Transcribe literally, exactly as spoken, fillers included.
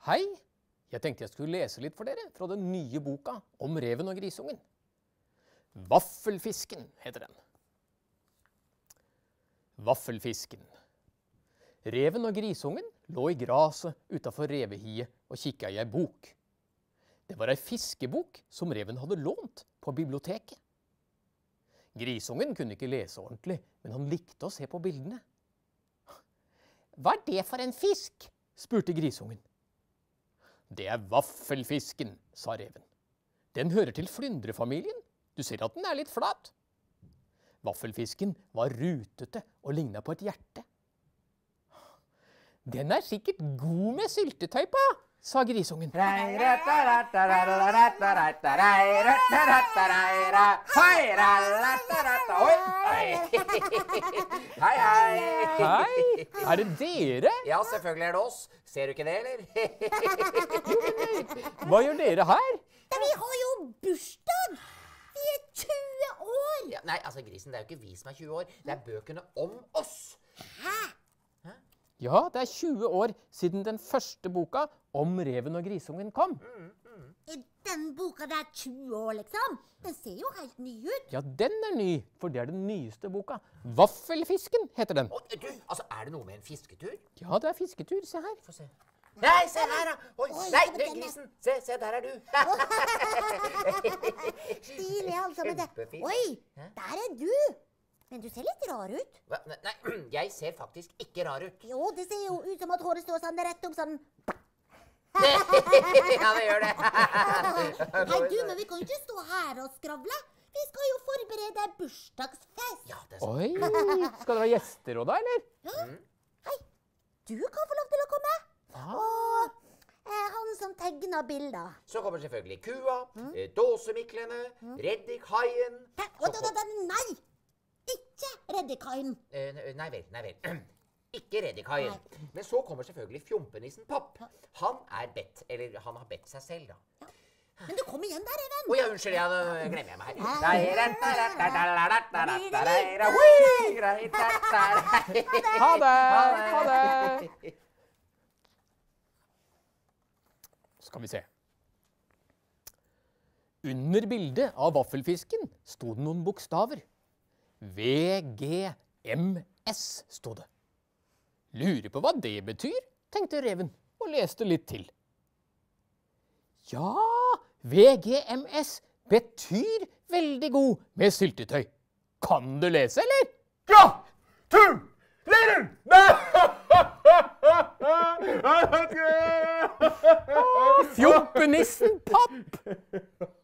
Hei, jeg tenkte jeg skulle lese litt for dere fra den nye boka om reven og grisungen. Vaffelfisken heter den. Vaffelfisken. Reven og grisungen lå i graset utenfor revehiet og kikket i ei bok. Det var ei fiskebok som reven hadde lånt på biblioteket. Grisungen kunne ikke lese ordentlig, men han likte å se på bildene. «Hva er det for en fisk?» spurte grisungen. «Det er vaffelfisken», sa reven. «Den hører til flyndrefamilien. Du ser at den er litt flat.» Vaffelfisken var rutete og lignet på et hjerte. «Den er sikkert god med syltetøy på», sa grisungen. Hei, hei! Hei, er det dere? Ja, selvfølgelig er det oss. Ser du ikke det, eller? Hva gjør dere her? Ja, vi har jo bursdag! Vi er tjue år! Ja, nei, altså grisen, det er jo ikke vi som er tjue år. Det er bøkene om oss. Hæ? Ja, det er tjue år siden den første boka om reven og grisungen kom. Mm, mm. Er den boka der tjue år, liksom? Den ser jo helt ny ut. Ja, den er ny, for det er den nyeste boka. Vaffelfisken heter den. Å, du, altså, er det noe med en fisketur? Ja, det er fisketur, se her. Få se. Nei, se her da! Oi, Oi, nei, se på du, denne. grisen! Se, se, der er du! Stilig, altså. Men det... Kjempefint. Oi, Hæ? der er du. Men du ser litt rar ut. Hva? Nei, nei, jeg ser faktisk ikke rar ut. Jo, det ser jo ut som at håret står sånn rett opp sånn. Ja, det gjør det. Nei, du, men vi kan jo ikke stå her og skravle. Vi skal jo forberede en bursdagsfest. Ja, det er sant. Oi, skal dere ha gjester også da, eller? Ja. Hei, du kan få lov til å komme. Og eh, han som tegner bilder. Så kommer selvfølgelig kua, eh, dåsemiklene, reddikhaien. Hæ? Å, da, da, da, nei! Ikke reddikaien. Eh, nei vel, nei vel. Ikke reddikhaien. Men så kommer selvfølgelig fjompenissen Papp. Han er bedt, eller han har bedt seg selv da. Men du kom igjen der, Even. Åja, unnskyld, ja, nå glemmer jeg meg her. Ha det, ha det. Skal vi se. Under bildet av vaffelfisken stod det noen bokstaver. V G M S stod det. Lurer på hva det betyr, tenkte reven og leste litt til. Ja, V G M S betyr veldig god med syltetøy. Kan du lese, eller? Ja! Tu! Leren! Fjompenissen Papp!